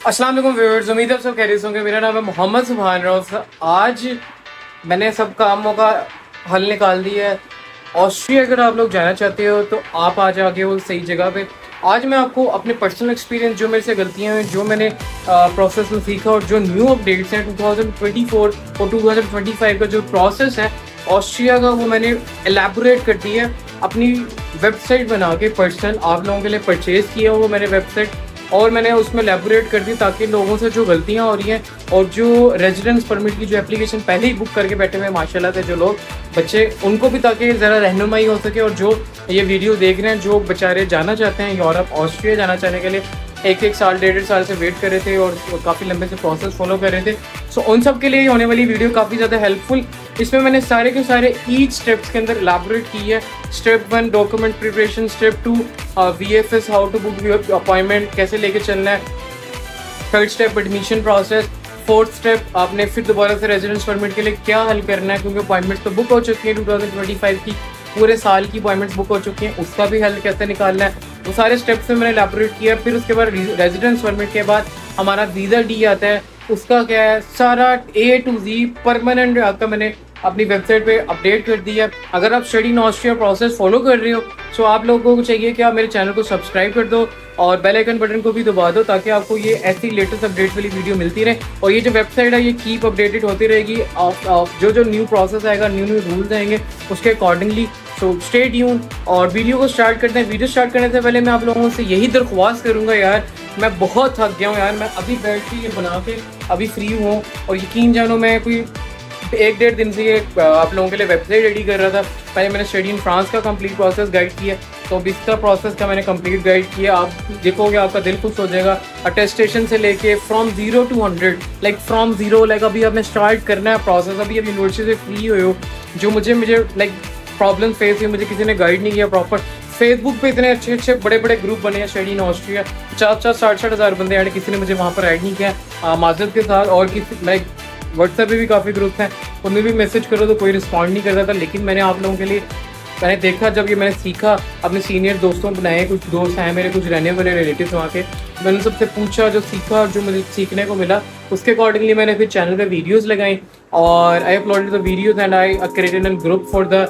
अस्सलाम वालेकुम व्यूअर्स, उम्मीद है सब खैरियत होंगे। मेरा नाम है मोहम्मद सुभान रऊफ। आज मैंने सब कामों का हल निकाल दिया है। ऑस्ट्रिया अगर आप लोग जाना चाहते हो तो आप आज आगे हो सही जगह पे। आज मैं आपको अपने पर्सनल एक्सपीरियंस, जो मेरे से गलतियां हैं, जो मैंने प्रोसेस में सीखा और जो न्यू अपडेट्स हैं 2024 और 2025 का जो प्रोसेस है ऑस्ट्रिया का, वो मैंने एलैबोरेट कर दिया है। अपनी वेबसाइट बना के पर्सनल आप लोगों के लिए परचेज़ किया वो मैंने वेबसाइट, और मैंने उसमें एलैबोरेट कर दी ताकि लोगों से जो गलतियां हो रही हैं और जो रेजिडेंस परमिट की जो एप्लीकेशन पहले ही बुक करके बैठे हुए हैं माशाल्लाह से जो लोग बच्चे, उनको भी ताकि ज़रा रहनुमाई हो सके। और जो ये वीडियो देख रहे हैं, जो बेचारे जाना चाहते हैं यूरोप, ऑस्ट्रिया जाना चाहने के लिए एक साल 1.5 साल से वेट कर रहे थे और काफ़ी लंबे से प्रोसेस फॉलो कर रहे थे, सो उन सब के लिए होने वाली वीडियो काफ़ी ज़्यादा हेल्पफुल। इसमें मैंने सारे के सारे ईच स्टेप्स के अंदर एलैबोरेट की है। Step 1 document preparation, step 2 VFS how to book your appointment, कैसे लेके चलना है, third step admission process, fourth step आपने फिर दोबारा से रेजिडेंस परमिट के लिए क्या हल करना है, क्योंकि अपॉइंटमेंट तो बुक हो चुकी है 2025 की, पूरे साल की अपॉइंटमेंट्स बुक हो चुकी हैं, उसका भी हल कैसे निकालना है, वो सारे स्टेप्स में मैंने एलैबोरेट किया। फिर उसके बाद रेजिडेंस परमिट के बाद हमारा वीज़ा डी आता है, उसका क्या है सारा A to Z परमानेंट आपका मैंने अपनी वेबसाइट पे अपडेट कर दिया। अगर आप study in Austria process follow कर रहे हो तो आप लोगों को चाहिए कि आप मेरे चैनल को सब्सक्राइब कर दो और बेल आइकन बटन को भी दबा दो ताकि आपको ये ऐसी लेटेस्ट अपडेट वाली वीडियो मिलती रहे। और ये जो वेबसाइट है ये कीप अपडेटेड होती रहेगी, जो न्यू प्रोसेस आएगा, न्यू रूल्स आएंगे उसके अकॉर्डिंगली। सो स्टे ट्यून और वीडियो को स्टार्ट करते हैं। वीडियो स्टार्ट करने से पहले मैं आप लोगों से यही दरख्वास्त करूंगा यार, मैं बहुत थक गया हूँ यार। मैं अभी बैठ के ये बना के अभी फ्री हूँ और यकीन जानो मैं कोई 1-1.5 दिन से ये आप लोगों के लिए वेबसाइट रेडी कर रहा था। पहले मैंने स्टडी इन फ्रांस का कंप्लीट प्रोसेस गाइड किया, तो अब इसका प्रोसेस का मैंने कंप्लीट गाइड किया। आप देखोगे आपका दिल खुश हो जाएगा। अटेस्टेशन से लेके from 0 to 100, like from 0, like अभी आपने स्टार्ट करना है प्रोसेस, अभी आप यूनिवर्सिटी से फ्री हुए हो। जो मुझे लाइक प्रॉब्लम फेस हुई, मुझे किसी ने गाइड नहीं किया प्रॉपर। फेसबुक पे इतने अच्छे बड़े ग्रुप बने हैं स्टडी इन ऑस्ट्रिया, 50-60 हज़ार बंदे ऐड, किसी ने मुझे वहाँ पर ऐड नहीं किया माजरत के साथ। और किसी लाइक व्हाट्सएप पे भी काफ़ी ग्रुप्स हैं, उनमें भी मैसेज करो तो कोई रिस्पॉन्ड नहीं करता था। लेकिन मैंने आप लोगों के लिए मैंने देखा, जब ये मैंने सीखा, अपने सीनियर दोस्तों बनाए, कुछ दोस्त हैं मेरे, कुछ रहने वाले रिलेटिव्स वहाँ के, मैंने सबसे पूछा, जो सीखा, जो मुझे सीखने को मिला उसके अकॉर्डिंगली मैंने फिर चैनल पे वीडियोस लगाई और I uploaded the videos and I created an group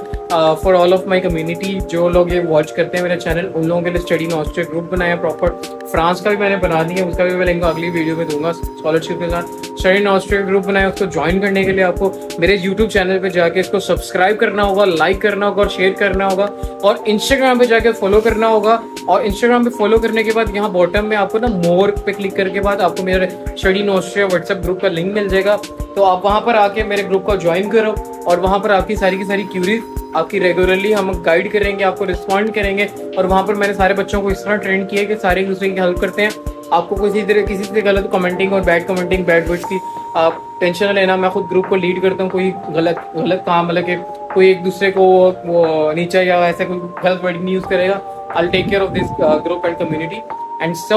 for all of my community. जो लोग ये वॉच करते हैं मेरा चैनल, उन लोगों के लिए स्टडी इन ऑस्ट्रिया ग्रुप बनाया प्रॉपर। फ्रांस का भी मैंने बना दिया, उसका भी मैं लिंक अगली वीडियो में दूंगा स्कॉलरशिप के साथ। स्टडी इन ऑस्ट्रिया ग्रुप बनाया, उसको ज्वाइन करने के लिए आपको मेरे यूट्यूब चैनल पे जाके इसको सब्सक्राइब करना होगा, लाइक करना होगा और शेयर करना होगा, और इंस्टाग्राम पे जाके फॉलो करना होगा। और इंस्टाग्राम पे फॉलो करने के बाद यहाँ बॉटम में आपको ना मोर पे क्लिक करके बाद आपको मेरे study in Austria WhatsApp group का लिंक मिल जाएगा, तो आप वहाँ पर आके मेरे ग्रुप को ज्वाइन करो और वहाँ पर आपकी सारी की सारी क्यूरीज आपकी रेगुलरली हम गाइड करेंगे, आपको रिस्पॉन्ड करेंगे। और वहाँ पर मैंने सारे बच्चों को इस तरह ट्रेन किया कि सारे एक दूसरे की हेल्प करते हैं। आपको किसी से गलत कमेंटिंग और बैड वर्ड्स की आप टेंशन न लेना, मैं खुद ग्रुप को लीड करता हूँ। कोई गलत काम, मतलब कि कोई एक दूसरे को वो नीचा या ऐसा कोई गलत वर्ड नहीं यूज़ करेगा, I take care of this group and community. And so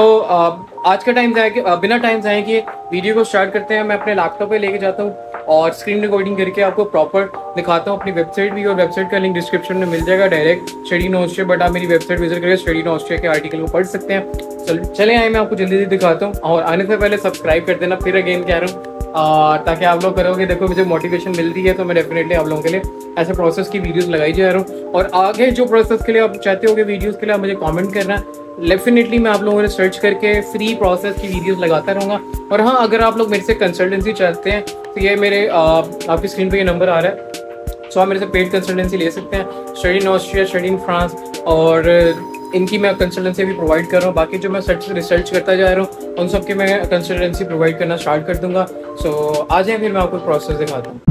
आज का टाइम जाए कि बिना टाइम जाए कि वीडियो को स्टार्ट करते हैं। मैं अपने लैपटॉप पे लेके जाता हूँ और स्क्रीन रिकॉर्डिंग करके आपको प्रॉपर दिखाता हूँ अपनी वेबसाइट भी, और वेबसाइट का लिंक डिस्क्रिप्शन में मिल जाएगा direct study in Austria, but आप मेरी वेबसाइट विजिट करके स्टडी इन ऑस्ट्रिया के आर्टिकल को पढ़ सकते हैं। चले आए, मैं आपको जल्दी दिखाता हूँ। और आने से पहले सब्सक्राइब कर देना, फिर अगेन कह रहा हूँ, ताकि आप लोग करोगे, देखो मुझे मोटिवेशन मिल रही है, तो मैं डेफिनेटली आप लोगों के लिए ऐसे प्रोसेस की वीडियोस लगाई जा रहा हूँ। और आगे जो प्रोसेस के लिए आप चाहते हो वीडियोस के लिए आप मुझे कमेंट करना, डेफिनेटली मैं आप लोगों ने सर्च करके फ्री प्रोसेस की वीडियोस लगाता रहूँगा। और हाँ, अगर आप लोग मेरे से कंसल्टेंसी चाहते हैं तो ये मेरे आपकी स्क्रीन पे ये नंबर आ रहा है, सो आप मेरे से पेड कंसल्टेंसी ले सकते हैं। Study in Austria, study in France, और इनकी मैं कंसल्टेंसी भी प्रोवाइड कर रहा हूँ। बाकी जो मैं रिसर्च करता जा रहा हूँ उन सबके मैं कंसल्टेंसी प्रोवाइड करना स्टार्ट कर दूंगा। सो आ जाए, फिर मैं आपको प्रोसेस दिखाता हूँ।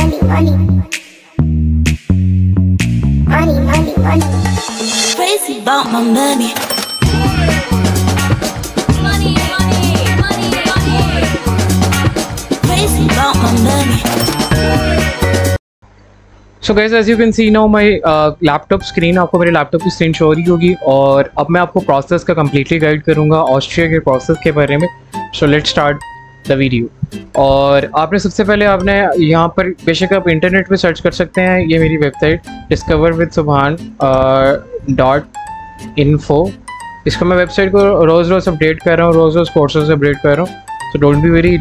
So guys, as you can see now my laptop screen, आपको मेरे लैपटॉप की स्क्रीन शो हो रही होगी। और अब मैं आपको प्रोसेस का कम्प्लीटली गाइड करूंगा ऑस्ट्रिया के प्रोसेस के बारे में। So let's start the video. और आपने सबसे पहले आपने यहाँ पर बेशक आप इंटरनेट पे सर्च कर सकते हैं, ये मेरी वेबसाइट discoverwithsubhan.info। इसको मैं वेबसाइट को रोज़ रोज़ अपडेट कर रहा हूँ, रोज़ रोज़ कोर्सेज अपडेट कर रहा हूँ। तो डोंट बी वेरी,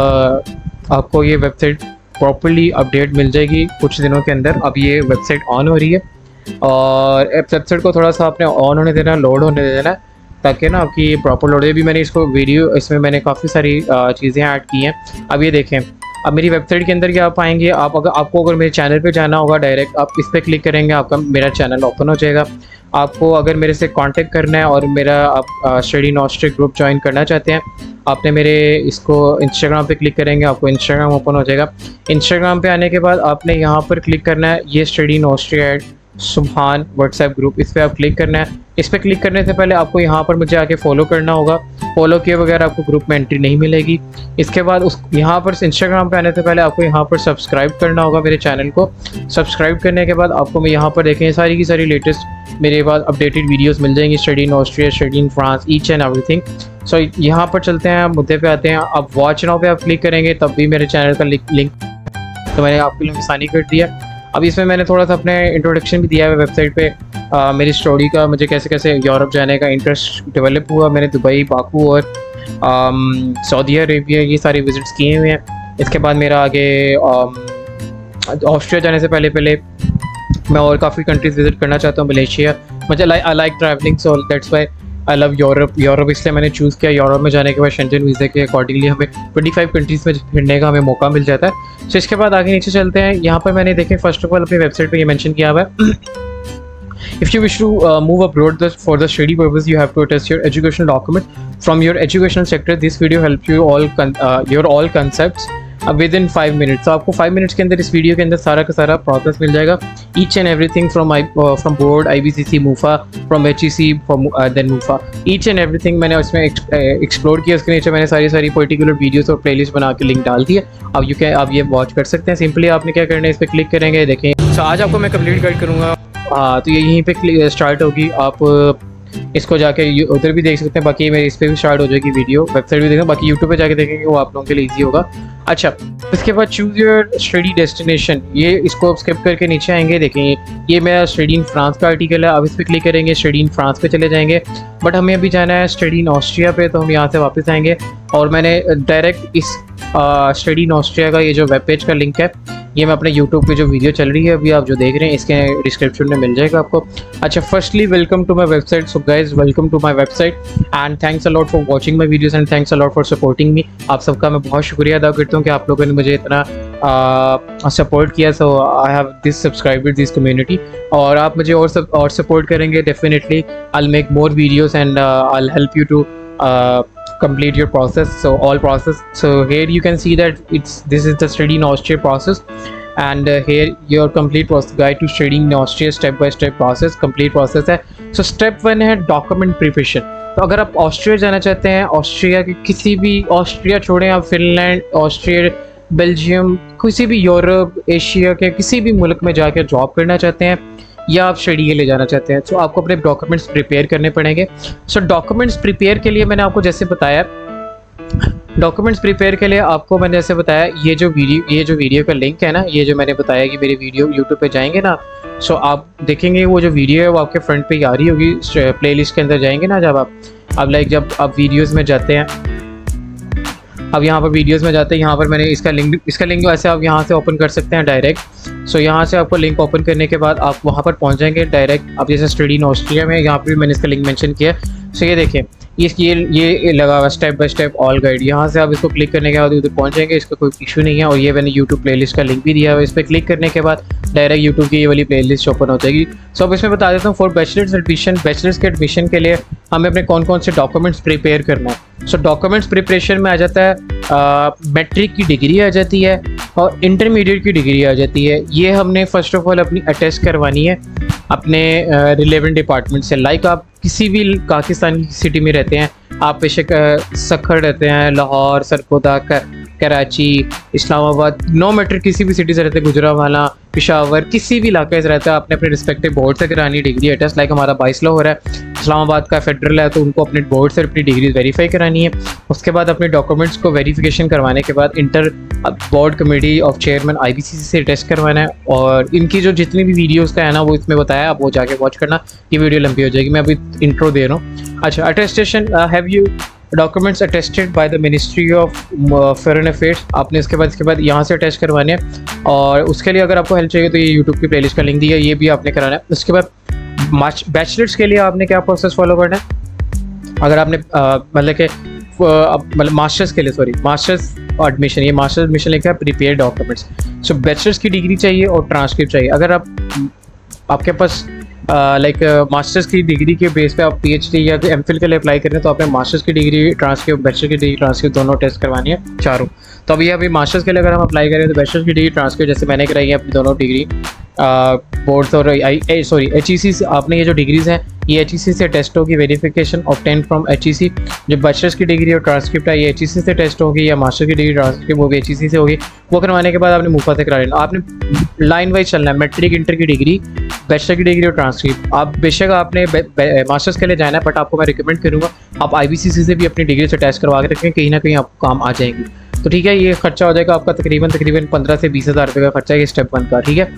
आपको ये वेबसाइट प्रॉपर्ली अपडेट मिल जाएगी कुछ दिनों के अंदर। अब ये वेबसाइट ऑन हो रही है और वेबसाइट को थोड़ा सा आपने ऑन होने देना, लोड होने देना, ताकि ना आपकी ये प्रॉपर लोड है। भी मैंने इसको वीडियो, इसमें मैंने काफ़ी सारी चीज़ें ऐड की हैं। अब ये देखें, अब मेरी वेबसाइट के अंदर क्या आप आएंगे, आपको अगर मेरे चैनल पे जाना होगा डायरेक्ट, आप इस पर क्लिक करेंगे, आपका मेरा चैनल ओपन हो जाएगा। आपको अगर मेरे से कांटेक्ट करना है और मेरा आप study in Austria group join करना चाहते हैं, आपने मेरे इसको इंस्टाग्राम पे क्लिक करेंगे, आपको इंस्टाग्राम ओपन हो जाएगा। इंस्टाग्राम पे आने के बाद आपने यहाँ पर क्लिक करना है, ये study in Austria Subhan WhatsApp group, इस पर आप क्लिक करना है। इस पर क्लिक करने से पहले आपको यहाँ पर मुझे आके फॉलो करना होगा। फॉलो किए बगैर आपको ग्रुप में एंट्री नहीं मिलेगी। इसके बाद उस यहाँ पर इंस्टाग्राम पे आने से पहले आपको यहाँ पर सब्सक्राइब करना होगा मेरे चैनल को। सब्सक्राइब करने के बाद आपको मैं यहाँ पर देखें सारी की सारी लेटेस्ट मेरे पास अपडेटेड वीडियोस मिल जाएंगी, study in Austria, study in France, each and everything. So यहाँ पर चलते हैं, मुद्दे पे आते हैं। आप वॉच नाउ पे आप क्लिक करेंगे तब भी मेरे चैनल का लिंक तो मैंने आपके लिए आसानी कर दिया। अब इसमें मैंने थोड़ा सा अपने इंट्रोडक्शन भी दिया है वेबसाइट पे, मेरी स्टोरी का, मुझे कैसे कैसे यूरोप जाने का इंटरेस्ट डेवलप हुआ। मैंने दुबई, बाकू और सऊदी अरेबिया ये सारे विजिट्स किए हुए हैं। इसके बाद मेरा आगे ऑस्ट्रिया जाने से पहले मैं और काफ़ी कंट्रीज़ विजिट करना चाहता हूँ। मलेशिया, मुझे I like travelling, so that's why I love Europe इसलिए मैंने चूज़ किया। यूरोप में जाने के बाद शेंजन वीज़ा के अकॉर्डिंगली हमें 25 कंट्रीज़ में फिरने का हमें मौका मिल जाता है। तो इसके बाद आगे नीचे चलते हैं। यहाँ पर मैंने देखें, फर्स्ट ऑफ ऑल अपनी वेबसाइट पे ये मेंशन किया हुआ है, if you wish to move abroad for the study purpose, you have to attest your educational document from your educational sector. This video helps you your all concepts within 5 minutes. तो आपको 5 minutes के अंदर इस video के अंदर सारा का सारा प्रोसेस मिल जाएगा, each and everything from board, IBCC, MUFA, from HEC, then MUFA, each and everything मैंने उसमें एक्सप्लोर किया। उसके नीचे मैंने सारी पर्टिकुलर वीडियोस और प्लेलिस्ट बना के लिंक डाल दी है। अब आप ये वॉच कर सकते हैं। सिंपली आपने क्या करना है, इस पर क्लिक करेंगे। देखें, तो आज आपको मैं कंप्लीट गाइड करूँगा। हाँ, तो ये यहीं पे स्टार्ट होगी। आप इसको जाके उधर भी देख सकते हैं, बाकी मेरे इस पर भी स्टार्ट हो जाएगी वीडियो। वेबसाइट भी देखें, बाकी यूट्यूब पे जाके देखेंगे, वो आप लोगों के लिए इजी होगा। अच्छा, इसके बाद चूज़ योर स्टडी डेस्टिनेशन, ये इसको स्किप करके नीचे आएंगे। देखेंगे ये मेरा स्टडी इन फ्रांस का आर्टिकल है। अब इस पर क्लिक करेंगे, स्टडी इन फ्रांस पे चले जाएंगे। बट हमें अभी जाना है स्टडी इन ऑस्ट्रिया पे, तो हम यहाँ से वापस आएंगे और मैंने डायरेक्ट इस स्टडी इन ऑस्ट्रिया का ये जो वेब पेज का लिंक है, ये मैं अपने यूट्यूब पे जो वीडियो चल रही है अभी आप जो देख रहे हैं, इसके डिस्क्रिप्शन में मिल जाएगा आपको। अच्छा, firstly welcome to my website. So guys, welcome to my website and thanks a lot for watching my videos and thanks a lot for supporting me. आप सबका मैं बहुत शुक्रिया अदा करता हूँ कि आप लोगों ने मुझे इतना सपोर्ट किया। So I have this subscribers, this community, और आप मुझे और सपोर्ट करेंगे definitely I will make more videos and I will help you to complete your process, so all process. So here you can see that this is the study in Austria process, and here your complete process guide to studying in Austria, step by step process, complete process है। So step 1 है document preparation। तो अगर आप Austria जाना चाहते हैं, Austria के किसी भी, ऑस्ट्रिया छोड़ें आप, फिनलैंड, ऑस्ट्रिया, बेल्जियम, किसी भी यूरोप, एशिया के किसी भी मुल्क में जाकर जॉब करना चाहते हैं या आप स्टडी के लिए जाना चाहते हैं, तो आपको अपने डॉक्यूमेंट्स प्रिपेयर करने पड़ेंगे। सो डॉक्यूमेंट्स प्रिपेयर के लिए मैंने आपको जैसे बताया, डॉक्यूमेंट्स प्रिपेयर के लिए आपको मैंने जैसे बताया, ये जो वीडियो का लिंक है ना, ये जो मैंने बताया कि मेरी वीडियो यूट्यूब पे जाएंगे ना, सो आप देखेंगे वो जो वीडियो है वो आपके फ्रंट पे आ रही होगी। प्लेलिस्ट के अंदर जाएंगे ना, जब आप वीडियोज़ में जाते हैं, अब यहाँ पर वीडियोस में जाते हैं, यहाँ पर मैंने इसका लिंक वैसे आप यहाँ से ओपन कर सकते हैं डायरेक्ट। सो यहाँ से आपको लिंक ओपन करने के बाद आप वहाँ पर पहुँच जाएंगे डायरेक्ट। अब जैसे स्टडी इन ऑस्ट्रिया में, यहाँ पर भी मैंने इसका लिंक मेंशन किया। सो ये देखिए, ये लगा हुआ step by step all guide. यहाँ से आप इसको क्लिक करने के बाद उधर पहुँच जाएंगे, इसका कोई इशू नहीं है। और ये मैंने यूट्यूब प्लेलिस्ट का लिंक भी दिया है, इस पर क्लिक करने के बाद डायरेक्ट यूट्यूब की ये वाली प्लेलिस्ट ओपन हो जाएगी। सो अब इसमें बता देता हूँ, फॉर बैचलर्स के एडमिशन के लिए हमें अपने कौन कौन से डॉक्यूमेंट्स प्रिपेयर करना है। सो डॉक्यूमेंट्स प्रिपरेशन में आ जाता है मैट्रिक की डिग्री आ जाती है और इंटरमीडिएट की डिग्री आ जाती है। ये हमने फर्स्ट ऑफ ऑल अपनी अटेस्ट करवानी है अपने रिलेवेंट डिपार्टमेंट से। लाइक आप किसी भी पाकिस्तान की सिटी में रहते हैं, आप बेशक सखर रहते हैं, लाहौर, सरगोदा, कराची, इस्लामाबाद, नो मैटर किसी भी सिटी से रहते, गुजरावाला, पेशावर, किसी भी इलाके से रहता है, आपने अपने रिस्पेक्टिव बोर्ड से करानी डिग्री अटेस्ट। लाइक हमारा 22 हो रहा है, इस्लामाबाद का फेडरल है, तो उनको अपने बोर्ड से अपनी डिग्री वेरीफाई करानी है। उसके बाद अपने डॉक्यूमेंट्स को वेरिफिकेशन करवाने के बाद inter board committee of chairman IBCC से टेस्ट करवाना है। और इनकी जो जितनी भी वीडियोज़ का है ना वो इसमें बताया, आप वो जाके वॉच करना, ये वीडियो लंबी हो जाएगी, मैं अभी इंट्रो दे रहा हूँ। अच्छा, attestation, have you documents attested by the ministry of foreign affairs, आपने इसके बाद यहाँ से अटेस्ट करवाने हैं। और उसके लिए अगर आपको हेल्प चाहिए तो ये यूट्यूब की प्लेलिस्ट का लिंक दिया है, ये भी आपने कराना है। उसके बाद बैचलर्स के लिए आपने क्या प्रोसेस फॉलो करना है, अगर आपने मतलब कि मतलब मास्टर्स के लिए, सॉरी मास्टर्स एडमिशन, ये मास्टर्स एडमिशन लिखा है प्रिपेयर डॉक्यूमेंट्स। सो बैचलर्स की डिग्री चाहिए और ट्रांसक्रिप्ट चाहिए। अगर आपके पास लाइक मास्टर्स की डिग्री के बेस पे आप PhD या MPhil के लिए अप्लाई करें तो आपने मास्टर्स की डिग्री, ट्रांसक्रिप्ट, बैचलर की डिग्री, ट्रांसक्रिप्ट दोनों टेस्ट करवानी है, चारों। तो अभी मास्टर्स के लिए अगर हम अप्लाई करें तो बैचलर्स की डिग्री, ट्रांसक्रिप्ट, जैसे मैंने कराई है अपनी दोनों डिग्री बोर्ड्स और HEC से, आपने ये जो डिग्रीज हैं ये HEC से टेस्ट होगी, वेरिफिकेशन ऑब्टेन फ्रॉम HEC। जो बैचलर्स की डिग्री और ट्रांसक्रिप्ट है ये HEC से टेस्ट होगी, या मास्टर की डिग्री ट्रांसक्रिप्ट वो भी HEC से होगी। वो करवाने के बाद आपने मुफा से करा लेना। आपने लाइन वाइज चलना है, मैट्रिक, इंटर की डिग्री, बैचलर की डिग्री और ट्रांसक्रिप्ट। आप बेशक आपने मास्टर्स के लिए जाना है, बट आपको मैं रिकमेंड करूँगा आप IBCC से भी अपनी डिग्री से टेस्ट करवा के रखें, कहीं ना कहीं आपको काम आ जाएंगी। तो ठीक है, ये खर्चा हो जाएगा आपका तकरीबन 15 से 20 हज़ार रुपये का खर्चा है ये स्टेप 1 का। ठीक है,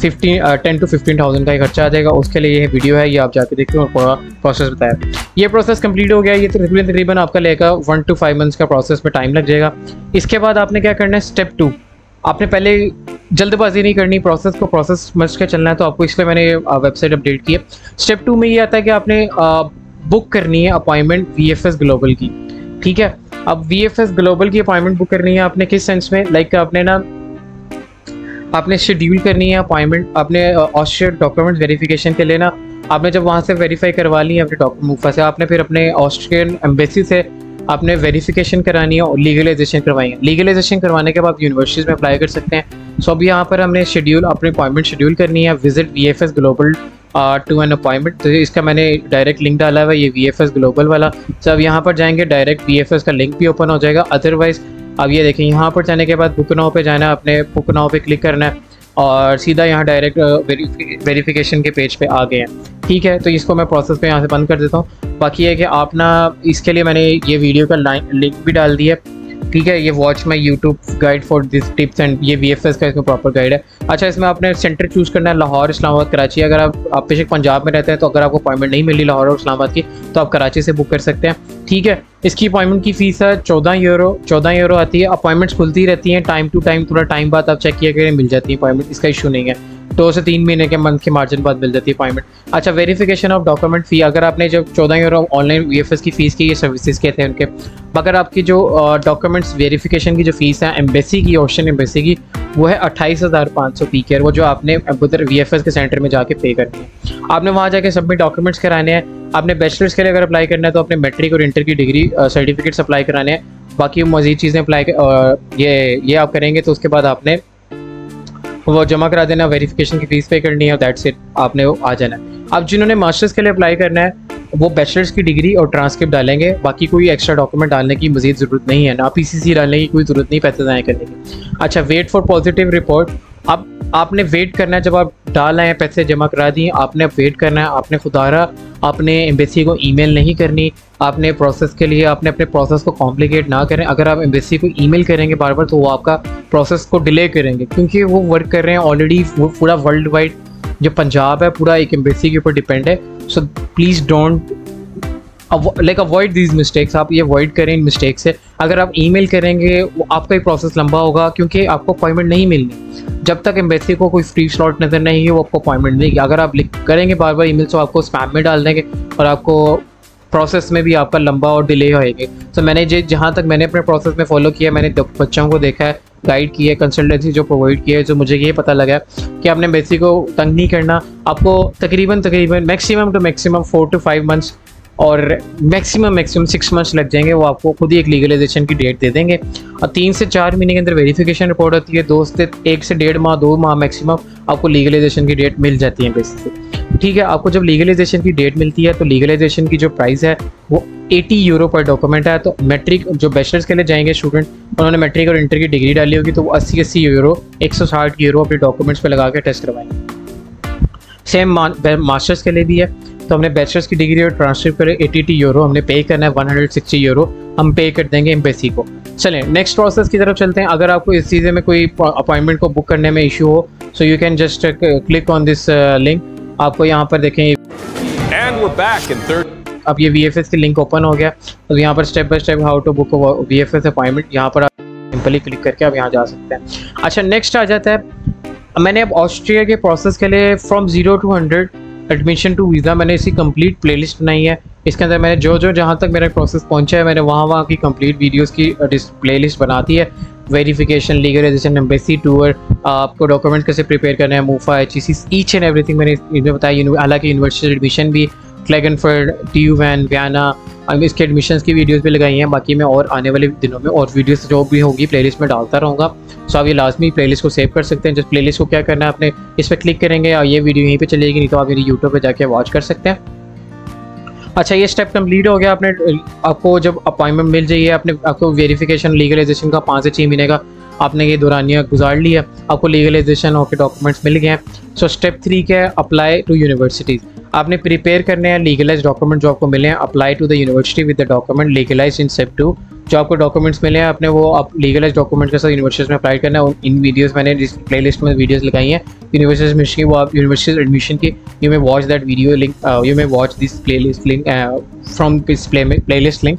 10 to 15,000 का ही खर्चा आ जाएगा। उसके लिए ये वीडियो है, ये आप जाके देखिए और पूरा प्रोसेस बताया। ये प्रोसेस कंप्लीट हो गया, ये तकरीबन आपका लेगा 1 to 5 मंथ्स का प्रोसेस में टाइम लग जाएगा। इसके बाद आपने क्या करना है, स्टेप 2, आपने पहले जल्दबाजी नहीं करनी, प्रोसेस समझ के चलना है, तो आपको इसलिए मैंने वेबसाइट अपडेट की है। स्टेप 2 में ये आता है कि आपने बुक करनी है अपॉइंटमेंट VFS ग्लोबल की। ठीक है, अब VFS ग्लोबल की अपॉइंटमेंट बुक करनी है आपने किस सेंस में, लाइक आपने शेड्यूल करनी है अपॉइंटमेंट, आपने ऑस्ट्रिया डॉक्यूमेंट वेरिफिकेशन के लिए ना, आपने जब वहाँ से वेरीफाई करवा ली है अपने डॉक्यूमेंट से, आपने फिर अपने ऑस्ट्रियन एम्बेसी से आपने वेरिफिकेशन करानी है और लीगलाइजेशन करवाई है। लीगलाइजेशन करवाने के बाद यूनिवर्सिटीज़ में अप्लाई कर सकते हैं। सो अभी यहाँ पर हमने अपनी अपॉइंटमेंट शेड्यूल करनी है, visit VFS global to an appointment. तो इसका मैंने डायरेक्ट लिंक डाला हुआ है, ये VFS ग्लोबल वाला। तो अब यहाँ पर जाएंगे, डायरेक्ट VFS का लिंक भी ओपन हो जाएगा। अदरवाइज अब ये देखें, यहाँ पर जाने के बाद बुक नाउ पे जाना है, अपने बुक नाउ पे क्लिक करना है और सीधा यहाँ डायरेक्ट वेरिफिकेशन के पेज पे आ गए हैं। ठीक है, तो इसको मैं प्रोसेस पे यहाँ से बंद कर देता हूँ। बाकी है कि आप ना, इसके लिए मैंने ये वीडियो का लिंक भी डाल दिया। ठीक है, ये watch my YouTube guide for this tips and ये VFS का इसमें प्रॉपर गाइड है। अच्छा, इसमें आपने सेंटर चूज़ करना है, लाहौर, इस्लामाबाद, कराची। अगर आप बेशक पंजाब में रहते हैं तो अगर आपको अपॉइंटमेंट नहीं मिली लाहौर और इस्लामाबाद की तो आप कराची से बुक कर सकते हैं। ठीक है, इसकी अपॉइंटमेंट की फ़ीस है 14 यूरो आती है। अपॉइंटमेंट्स खुलती रहती हैं टाइम टू टाइम, थोड़ा टाइम बाद आप चेक किया करें, मिल जाती है अपॉइंटमेंट, इसका इशू नहीं है। 2 से 3 महीने के मंथ के मार्जिन बाद मिल जाती है अपॉइंटमेंट। अच्छा, वेरिफिकेशन ऑफ डॉक्यूमेंट फ़ी, अगर आपने जब 14 यूरो ऑनलाइन VFS की फ़ीस की, ये सर्विसेज के थे उनके, मगर आपकी जो डॉक्यूमेंट्स वेरिफिकेशन की जो फ़ीस है एम्बेसी की, ऑस्ट्रियन एम्बेसी की, वो है 28,500 PKR, वो जो आपने उधर VFS के सेंटर में जाके पे करनी है। आपने वहाँ जाके सबमिट डॉक्यूमेंट्स कराने हैं। आपने बैचलर्स के लिए अगर अप्लाई करना है तो अपने मैट्रिक और इंटर की डिग्री सर्टिफिकेट्स अप्लाई कराने हैं। बाकी मज़ीद चीज़ें अप्लाई ये आप करेंगे तो उसके बाद आपने वो जमा करा देना, वेरिफिकेशन की फ़ीस पे करनी है, दैट्स इट, आपने वो आ जाना है। अब जिन्होंने मास्टर्स के लिए अप्लाई करना है वो बैचलर्स की डिग्री और ट्रांसक्रिप्ट डालेंगे, बाकी कोई एक्स्ट्रा डॉक्यूमेंट डालने की मज़ीद ज़रूरत नहीं है, ना PCC डालने की कोई ज़रूरत नहीं, पैसे ज़ाया करने की। अच्छा, वेट फॉर पॉजिटिव रिपोर्ट, अब आपने वेट करना है, जब आप डाल आए हैं, पैसे जमा करा दिए, आपने अब वेट करना है। आपने खुदारा आपने एम्बेसी को ईमेल नहीं करनी, आपने प्रोसेस के लिए आपने अपने प्रोसेस को कॉम्प्लिकेट ना करें। अगर आप एम्बेसी को ईमेल करेंगे बार बार तो वो आपका प्रोसेस को डिले करेंगे, क्योंकि वो वर्क कर रहे हैं ऑलरेडी, वो पूरा वर्ल्ड वाइड जो पंजाब है पूरा एक एम्बेसी के ऊपर डिपेंड है। So please don't avoid these mistakes, आप ये अवॉइड करें इन मिस्टेक से। अगर आप ईमेल करेंगे वो आपका ही प्रोसेस लंबा होगा, क्योंकि आपको अपॉइंटमेंट नहीं मिलनी जब तक एम्बेसी को कोई फ्री स्लॉट नज़र नहीं है, वो आपको अपॉइंटमेंट देगी। अगर आप करेंगे बार बार ईमेल तो आपको स्पैम में डाल देंगे और आपको प्रोसेस में भी आपका लंबा और डिले होएगा। तो मैंने जहाँ तक मैंने अपने प्रोसेस में फॉलो किया, मैंने बच्चों को देखा है, गाइड की है, कंसल्टेंसी जो प्रोवाइड की है, जो मुझे ये पता लगा कि आपने एम्बेसी को तंग नहीं करना। आपको तकरीबन maximum to maximum 4 to 5 months और मैक्सिमम 6 मंथ्स लग जाएंगे। वो आपको खुद ही एक लीगलाइजेशन की डेट दे देंगे और 3 से 4 महीने के अंदर वेरिफिकेशन रिपोर्ट होती है। 1 से 1.5 माह 2 माह मैक्सिमम आपको लीगलाइजेशन की डेट मिल जाती है बेसिस से। ठीक है, आपको जब लीगलाइजेशन की डेट मिलती है तो लीगलाइजेशन की जो प्राइस है वो 80 यूरो पर डॉक्यूमेंट है। तो मैट्रिक जो बैचलर्स के लिए जाएंगे स्टूडेंट, उन्होंने मैट्रिक और इंटर की डिग्री डाली होगी तो वो 80 यूरो 160 यूरो अपने डॉक्यूमेंट्स पे लगा के टेस्ट करवाएंगे। सेम मास्टर्स के लिए भी है, तो हमने बैचलर्स की डिग्री और ट्रांसक्रिप्ट करे 80 यूरो हमने पे करना है, 160 यूरो हम पे कर देंगे एम्बेसी को। चलें नेक्स्ट प्रोसेस की तरफ चलते हैं। अगर आपको इस चीज़ में कोई अपॉइंटमेंट को बुक करने में इशू हो, so you can just click on this link. आपको यहाँ पर देखें अब ये VFS की लिंक ओपन हो गया, तो यहाँ पर step by step how to book VFS appointment, यहाँ पर आप सिंपली क्लिक करके आप यहाँ जा सकते हैं। अच्छा नेक्स्ट आ जाता है, मैंने अब ऑस्ट्रिया के प्रोसेस के लिए from 0 to 100 admission to visa मैंने इसी कंप्लीट प्लेलिस्ट बनाई है। इसके अंदर मैंने जो जहाँ तक मेरा प्रोसेस पहुँचा है मैंने वहाँ की कंप्लीट वीडियोस की प्लेलिस्ट बना दी है। वेरिफिकेशन, लीगलाइजेशन, एम्बेसी टूर, आपको डॉक्यूमेंट कैसे प्रिपेयर करना है, मूफा, HEC, ईच एंड एवरीथिंग मैंने इसमें बताया। हालांकि यूनिवर्सिटी एडमिशन भी, क्लेगनफर्ड, TU वैन, वियना, इसके एडमिशन्स की वीडियोस भी लगाई हैं। बाकी मैं और आने वाले दिनों में और वीडियोस जो भी होगी प्लेलिस्ट में डालता रहूँगा। सो आप ये लाजमी प्लेलिस्ट को सेव कर सकते हैं। जस्ट प्लेलिस्ट को क्या करना है, आपने इस पर क्लिक करेंगे और ये वीडियो यहीं पे चलेगी, नहीं तो आप मेरी यूट्यूब पे जाके वॉच कर सकते हैं। अच्छा ये स्टेप कंप्लीट हो गया। आपको जब अपॉइंटमेंट मिल जाइए, आपको वेरिफिकेशन लीगलाइजेशन का 5 से 6 महीने का आपने ये दौरानिया गुजार लिया, आपको लीगलाइजेशन होकर डॉक्यूमेंट्स मिल गए हैं। सो स्टेप 3 क्या है, अप्लाई टू यूनिवर्सिटीज़। आपने प्रिपेयर करने हैं लीगलाइज डॉक्यूमेंट जो आपको मिले हैं, apply to the university with the document legalize in step 2। जो आपको डॉक्यूमेंट्स मिले हैं आपने वो आप लीगलाइज डॉक्यूमेंट के साथ यूनिवर्सिटीज़ में अप्लाई करना है। इन वीडियोस मैंने जिस प्लेलिस्ट में वीडियोस लगाई हैं यूनिवर्सिटीज़ मिशन की, वो आप यूनिवर्सिटीज़ एडमिशन की, you may watch that video link, you may watch this playlist link from this playlist link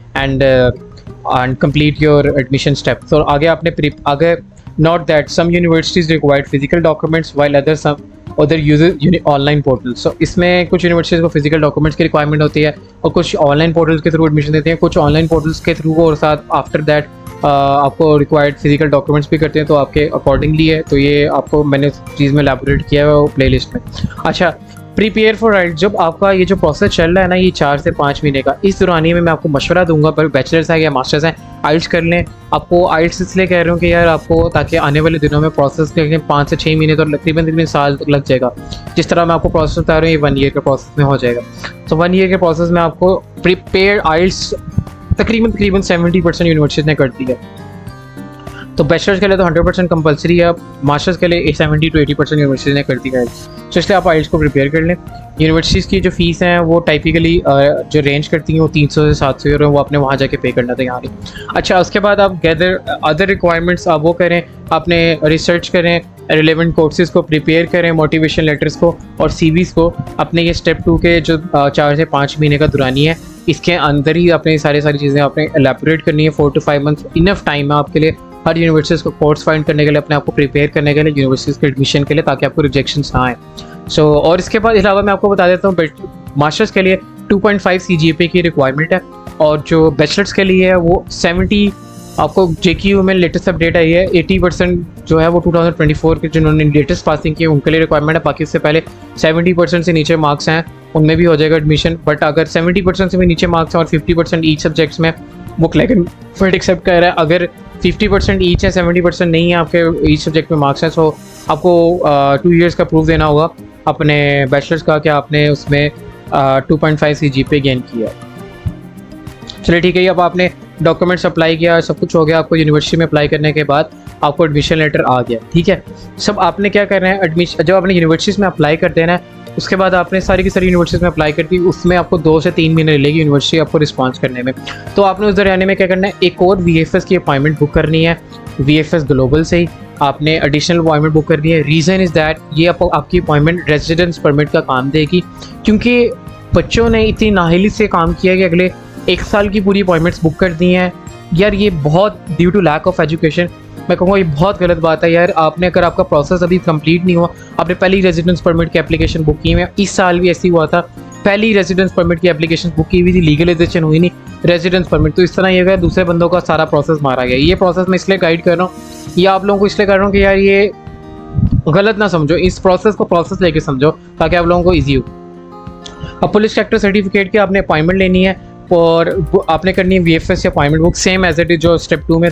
and complete your admission step. तो आगे आपने आगे not that some universities required physical documents while other user online portal. So इसमें कुछ universities को physical documents की requirement होती है और कुछ ऑनलाइन पोर्टल्स के थ्रू एडमिशन देते हैं, कुछ ऑनलाइन पोर्टल्स के थ्रू और साथ आफ्टर दैट आपको रिक्वायर्ड फिजिकल डॉक्यूमेंट्स भी करते हैं, तो आपके अकॉर्डिंगली है। तो ये आपको मैंने उस चीज़ में एलैबोरेट किया है वो प्लेलिस्ट में। अच्छा प्रिपेयर फॉर आइल्स, जब आपका ये जो प्रोसेस चल रहा है ना ये 4 से 5 महीने का, इस दौरानिए में मैं आपको मशवरा दूंगा, पर बैचलर्स है या मास्टर्स हैं आइल्स कर लें। आपको आइल्स इसलिए कह रहा हूँ कि यार आपको ताकि आने वाले दिनों में प्रोसेस के 5 से 6 महीने तो तकरीबन साल तक लग जाएगा। जिस तरह मैं आपको प्रोसेस बता रहा हूँ ये 1 ईयर के प्रोसेस में हो जाएगा। तो 1 ईयर के प्रोसेस में आपको प्रिपेयर आइल्स तकरीबन 70% यूनिवर्सिटी ने कर दी है। तो बैचलर्स के लिए तो 100% कंपलसरी है, मास्टर्स के लिए 70 to 80% यूनिवर्सिटी ने कर दी है। तो इसलिए आप आइल्स को प्रिपेयर कर लें। यूनिवर्सिटीज़ की जो फीस हैं वो टाइपिकली जो रेंज करती हैं वो 300 से 700 यूरो, वो आपने वहाँ जाके पे करना था यहाँ नहीं। अच्छा उसके बाद आप अदर रिक्वायरमेंट्स आप वो करें, आपने रिसर्च करें, रिलेवेंट कोर्सेज़ को प्रिपेयर करें, मोटिवेशन लेटर्स को और CVs को। अपने ये स्टेप 2 के जो 4 से 5 महीने का दुरानी है इसके अंदर ही अपने सारी चीज़ें आपने एलैबोरेट करनी है। 4 to 5 मंथ्स इनफ टाइम है आपके लिए हर यूनिवर्सिटीज़ को कोर्स फाइंड करने के लिए, अपने आप को प्रिपेयर करने के लिए, यूनिवर्सिटीज़ के एडमिशन के लिए, ताकि आपको रिजेक्शंस ना आए। सो और इसके बाद अलावा मैं आपको बता देता हूँ मास्टर्स के लिए 2.5 CGPA की रिक्वायरमेंट है और जो बैचलर्स के लिए है वो 70। आपको JQ में लेटेस्ट अपडेट आई है 80% जो है वो 2024 के जिन्होंने लेटेस्ट पासिंग की उनके लिए रिक्वायरमेंट है। बाकी उससे पहले 70% से नीचे मार्क्स हैं उनमें भी हो जाएगा एडमिशन। बट अगर 70% से भी नीचे मार्क्स हैं और 50% ईच सब्जेक्ट्स में वो क्लेगनफर्ड एक्सेप्ट कर रहा है। अगर 50% ईच है 70% नहीं है आपके ईच सब्जेक्ट में मार्क्स हैं, सो आपको 2 ईयर्स का प्रूफ देना होगा अपने बैचलर्स का कि आपने उसमें 2.5 CGPA गेन किया। चलिए ठीक है, अब आपने डॉक्यूमेंट्स अप्लाई किया, सब कुछ हो गया, आपको यूनिवर्सिटी में अप्लाई करने के बाद आपको एडमिशन लेटर आ गया। ठीक है, सब आपने क्या करना है, एडमिशन जब आपने यूनिवर्सिटीज़ में अप्लाई कर देना है उसके बाद आपने सारी की सारी यूनिवर्सिटीज़ में अप्लाई कर दी, उसमें आपको 2 से 3 महीने लगेगी यूनिवर्सिटी आपको रिस्पॉन्स करने में। तो आपने उस दरियाने में क्या करना है, एक और VFS की अपॉइंटमेंट बुक करनी है। VFS ग्लोबल से ही आपने एडिशनल अपॉइंटमेंट बुक करनी है। रीज़न इज़ दैट ये आपकी अपॉइंटमेंट रेजिडेंस परमिट का काम देगी, क्योंकि बच्चों ने इतनी नाहिली से काम किया है कि अगले 1 साल की पूरी अपॉइंटमेंट्स बुक कर दी हैं। यार ये बहुत due to lack of education मैं कहूँगा ये बहुत गलत बात है यार। आपने अगर आपका प्रोसेस अभी कंप्लीट नहीं हुआ, आपने पहली रेजिडेंस परमिट की एप्लीकेशन बुक की है, इस साल भी ऐसी हुआ था, पहली रेजिडेंस परमिट की एप्लीकेशन बुक की हुई थी, लीगलाइजेशन हुई नहीं रेजिडेंस परमिट, तो इस तरह ये गया दूसरे बंदों का सारा प्रोसेस मारा गया। ये प्रोसेस मैं इसलिए गाइड कर रहा हूँ, ये आप लोगों को इसलिए कर रहा हूँ कि यार ये गलत ना समझो, इस प्रोसेस को प्रोसेस लेके समझो ताकि आप लोगों को ईजी हो। अब पुलिस सेक्टर सर्टिफिकेट की आपने अपॉइंटमेंट लेनी है और आपने करनी है VFS से appointment book, same as it is जो स्टेप 2 में था।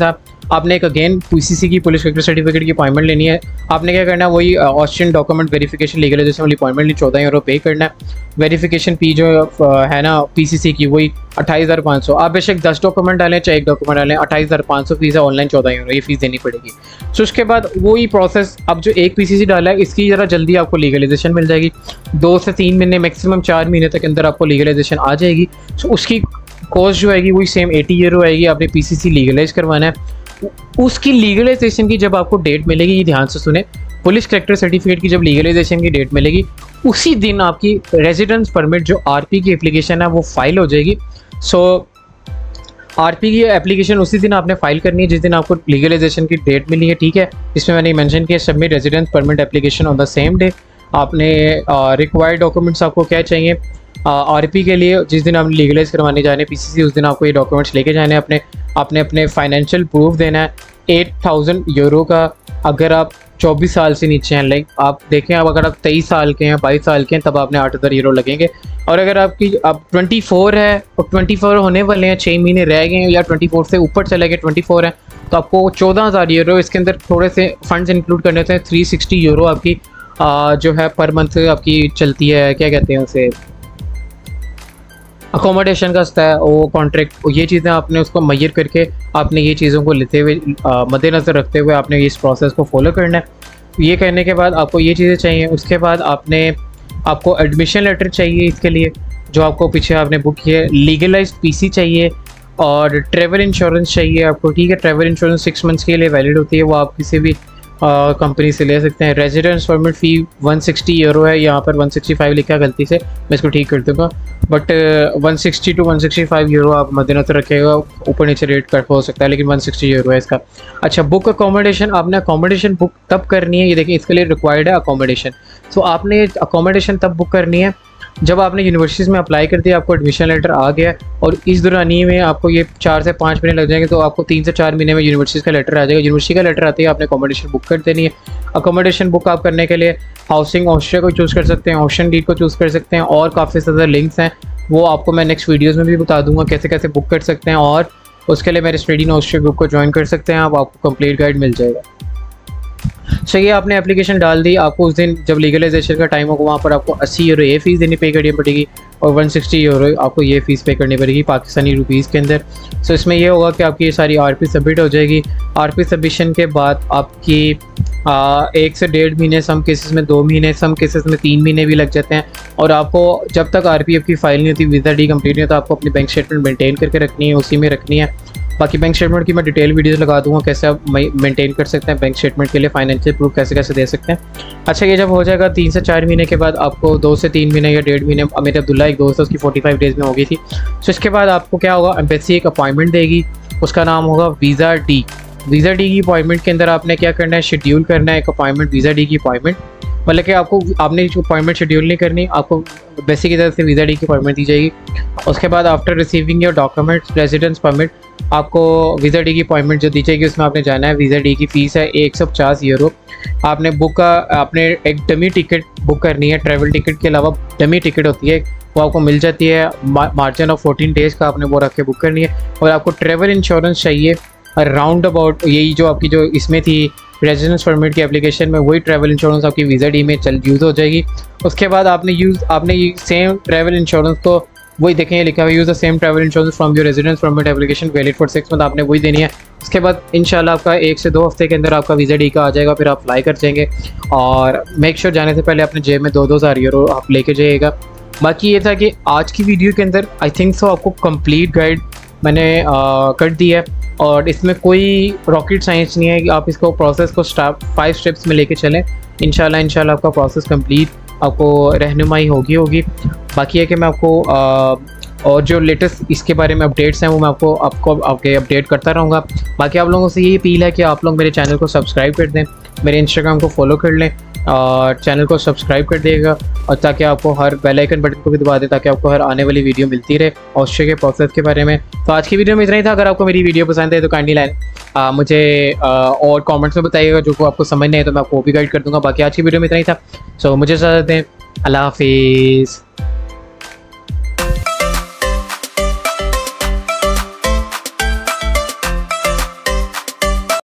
आपने एक अगेन पीसीसी की पुलिस करेक्टर सर्टिफिकेट की अपॉइंटमेंट लेनी है। आपने क्या करना है, वही ऑस्ट्रियन डॉक्यूमेंट वेरिफिकेशन लीगलाइजेशन वाली अपॉइंटमेंट ली, 14 यूरो पे करना है। वेरिफिकेशन फी जो है ना पीसीसी की, वही 28,500। आप बेशक 10 डॉक्यूमेंट डालें चाहे 1 डॉक्यूमेंट डालें, 28,500 फीस है, ऑनलाइन 14 यूरो ये फीस देनी पड़ेगी। सो उसके बाद वही प्रोसेस, अब जो एक पीसीसी डाला है इसकी ज़रा जल्दी आपको लीगलाइजेशन मिल जाएगी, 2 से 3 महीने मैक्सिमम 4 महीने तक अंदर आपको लीगलाइजेशन आ जाएगी। सो उसकी कॉस्ट जो आएगी वही सेम 80 यूरो आएगी। आपने पीसीसी लीगलाइज करवाना है, उसकी लीगलाइजेशन की जब आपको डेट मिलेगी, ये ध्यान से सुने, पुलिस करेक्टर सर्टिफिकेट की जब लीगलाइजेशन की डेट मिलेगी उसी दिन आपकी रेजिडेंस परमिट जो आरपी की एप्लीकेशन है वो फाइल हो जाएगी। सो आरपी की एप्लीकेशन उसी दिन आपने फाइल करनी है जिस दिन आपको लीगलाइजेशन की डेट मिली है, ठीक है। इसमें मैंने मेंशन किया submit residence permit application on the same day. आपने रिक्वायर्ड डॉक्यूमेंट्स आपको क्या चाहिए आरपी के लिए, जिस दिन आपने लीगलाइज करवाने जाने पीसीसी उस दिन आपको ये डॉक्यूमेंट्स लेके जाने हैं। अपने फाइनेंशियल प्रूफ देना है 8,000 यूरो का। अगर आप 24 साल से नीचे हैं, लाइक आप देखें, अब अगर आप 23 साल के हैं 22 साल के हैं तब आपने 8,000 यूरो लगेंगे। और अगर आप 24 है और 24 होने वाले हैं, 6 महीने रह गए हैं या 24 से ऊपर चले गए 24 हैं, तो आपको 14,000 यूरो, इसके अंदर थोड़े से फंड्स इंक्लूड करने होते हैं। 360 यूरो आपकी जो है पर मंथ आपकी चलती है, क्या कहते हैं उसे, अकोमोडेशन का होता है वो कॉन्ट्रैक्ट। ये चीज़ें आपने उसको मैयर करके आपने ये चीज़ों को लेते हुए मद्देनज़र रखते हुए आपने इस प्रोसेस को फॉलो करना है। ये करने के बाद आपको ये चीज़ें चाहिए। उसके बाद आपको एडमिशन लेटर चाहिए इसके लिए जो आपको पीछे आपने बुक किया है। लीगलाइज्ड पीसी चाहिए और ट्रैवल इंश्योरेंस चाहिए आपको, ठीक है। ट्रैवल इंश्योरेंस 6 मंथ्स के लिए वैलिड होती है, वो आप किसी भी कंपनी से ले सकते हैं। रेजिडेंस परमिट फ़ी 160 यूरो है, यहाँ पर 165 लिखा गलती से, मैं इसको ठीक कर दूँगा, बट 160 to 165 यूरो आप मद्देनजर रखिएगा, ऊपर नीचे रेट कट हो सकता है, लेकिन 160 यूरो है इसका। अच्छा, बुक अकोमोडेशन, आपने अकोमोडेशन बुक तब करनी है, ये देखिए इसके लिए रिक्वायर्ड है अकोमोडेशन। सो आपने अकोमोडेशन तब बुक करनी है जब आपने यूनिवर्सिटीज़ में अप्लाई कर दिया, आपको एडमिशन लेटर आ गया और इस दौरानी में आपको ये 4 से 5 महीने लग जाएंगे, तो आपको 3 से 4 महीने में यूनिवर्सिटी का लेटर आ जाएगा। यूनिवर्सिटी का लेटर आते ही आपने अकोमोडेशन बुक कर देनी है। अकोमोडेशन बुक आप करने के लिए हाउसिंग ऑस्ट्रिया को चूज़ कर सकते हैं, ऑप्शन डीड को चूज़ कर सकते हैं, और काफ़ी ज़्यादा लिंक्स हैं, वो आपको मैं नेक्स्ट वीडियोज़ में भी बता दूंगा कैसे कैसे बुक कर सकते हैं। और उसके लिए मेरे स्टडी इन ऑस्ट्रिया ग्रुप को ज्वाइन कर सकते हैं आप, आपको कंप्लीट गाइड मिल जाएगा। सो ये आपने एप्लीकेशन डाल दी, आपको उस दिन जब लीगलाइजेशन का टाइम होगा वहाँ पर आपको 80 यूरो ये फ़ीस देनी पे करनी पड़ेगी और 160 यूरो आपको ये फ़ीस पे करनी पड़ेगी पाकिस्तानी रुपीज़ के अंदर। सो इसमें ये होगा कि आपकी ये सारी आरपी सबमिट हो जाएगी। आरपी सबमिशन के बाद आपकी 1 से 1.5 महीने, सम केसेस में 2 महीने, सम केसेस में 3 महीने भी लग जाते हैं। और आपको जब तक आरपीएफ की फाइल नहीं होती, वीज़ा डी कंप्लीट नहीं होता, आपको अपनी बैंक स्टेटमेंट मेंटेन करके रखनी है, उसी में रखनी है। बाकी बैंक स्टेटमेंट की मैं डिटेल वीडियोस लगा दूंगा कैसे आप मेंटेन कर सकते हैं बैंक स्टेटमेंट के लिए, फाइनेंशियल प्रूफ कैसे कैसे दे सकते हैं। अच्छा, ये जब हो जाएगा 3 से 4 महीने के बाद आपको 2 से 3 महीने या 1.5 महीने, मेरे अब्दुल्ला एक दोस्त है उसकी 45 डेज़ में हो गई थी। सो इसके बाद आपको क्या होगा, एम्बेसी एक अपॉइंटमेंट देगी, उसका नाम होगा वीज़ा डी। वीज़ा डी की अपॉइंटमेंट के अंदर आपने क्या करना है, शेड्यूल करना है एक अपॉइंटमेंट वीज़ा डी की अपॉइंटमेंट, मतलब कि आपने जो अपॉइंटमेंट शेड्यूल नहीं करनी, आपको बेसिक की तरफ से वीज़ा डी की अपॉइंटमेंट दी जाएगी। उसके बाद after receiving your documents residence permit आपको वीज़ा डी की अपॉइंटमेंट जो दी जाएगी उसमें आपने जाना है। वीज़ा डी की फ़ीस है 150 यूरो। आपने एक डमी टिकट बुक करनी है, ट्रैवल टिकट के अलावा डमी टिकट होती है वो आपको मिल जाती है, मार्जिन ऑफ 14 डेज़ का आपने वो रख के बुक करनी है। और आपको ट्रैवल इंश्योरेंस चाहिए राउंड अबाउट, यही जो आपकी जो इसमें थी रेजिडेंस परमिट की एप्लीकेशन में, वही ट्रैवल इंश्योरेंस आपकी वीज़ा डी में यूज़ हो जाएगी। उसके बाद आपने सेम ट्रैवल इंश्योरेंस को वही देखें, लिखा हुआ use the same travel insurance from your residence permit application valid for 6 month, आपने वही देनी है। उसके बाद इंशाल्लाह आपका 1 से 2 हफ्ते के अंदर आपका वीज़ा डी का आ जाएगा, फिर आप अप्लाई कर जाएंगे। और मेक श्योर जाने से पहले अपने जेब में 2,000 यूरो आप लेके जाइएगा। बाकी ये था कि आज की वीडियो के अंदर आई थिंक सो आपको कंप्लीट गाइड मैंने कर दी है, और इसमें कोई रॉकेट साइंस नहीं है कि आप इसको प्रोसेस को 5 स्टेप्स में लेके चलें। इंशाल्लाह आपका प्रोसेस कंप्लीट आपको रहनुमाई होगी। बाकी है कि मैं आपको और जो लेटेस्ट इसके बारे में अपडेट्स हैं वो मैं आपको आपके अपडेट करता रहूँगा। बाकी आप लोगों से ये अपील है कि आप लोग मेरे चैनल को सब्सक्राइब कर दें, मेरे इंस्टाग्राम को फॉलो कर लें और चैनल को सब्सक्राइब कर देगा, और ताकि आपको हर बेल आइकन बटन को भी दबा दें ताकि आपको हर आने वाली वीडियो मिलती रहे ऑस्ट्रिया के प्रोसेस के बारे में। तो आज की वीडियो में इतना ही था। अगर आपको मेरी वीडियो पसंद है तो काइंडली मुझे और कमेंट्स में बताइएगा, जो आपको समझ नहीं है तो मैं आपको भी गाइड कर दूंगा। बाकी आज की वीडियो में इतना ही था। सो मुझे इजाज़त दें, अल्लाह हाफिज़।